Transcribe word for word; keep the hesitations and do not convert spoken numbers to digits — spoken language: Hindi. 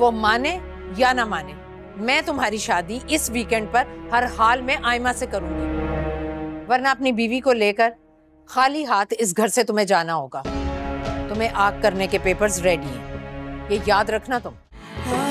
वो माने या ना माने, मैं तुम्हारी शादी इस वीकेंड पर हर हाल में आयमा से करूंगी, वरना अपनी बीवी को लेकर खाली हाथ इस घर से तुम्हें जाना होगा। तुम्हें आग करने के पेपर्स रेडी हैं, ये याद रखना तुम।